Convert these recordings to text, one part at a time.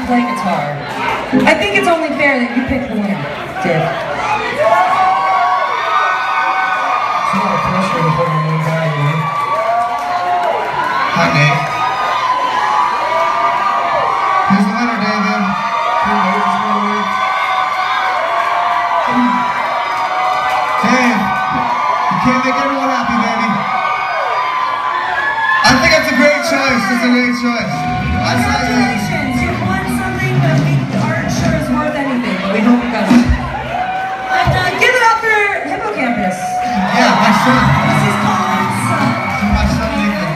play guitar. I think it's only fair that you pick the winner, Dave. It's a lot of pressure to put on one guy, you know? Hi, Nate. Who's the winner, David? Dave, you can't make everyone happy, baby. I think it's a great choice. It's a great choice. Congratulations, you won something that we aren't sure is worth anything, but we hope it does. Give it up for Hippocampus. Yeah, my son. This is Colin's son. My son,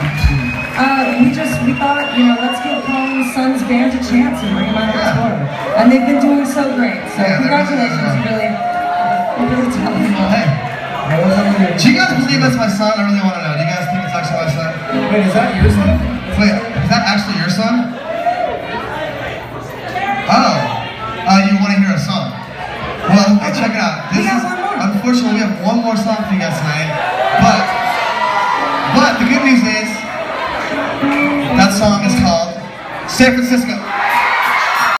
We thought, you know, let's give Colin's son's band a chance and bring him on the tour. And they've been doing so great. So congratulations, really talented. Hey. Do you guys believe that's my son? I really want to know. Do you guys think it's actually my son? Wait, is that your son? Wait, is that actually your son? Oh. You want to hear a song? Well, hey, check it out. Unfortunately, we have one more song for you guys tonight. But the good news is, that song is called San Francisco.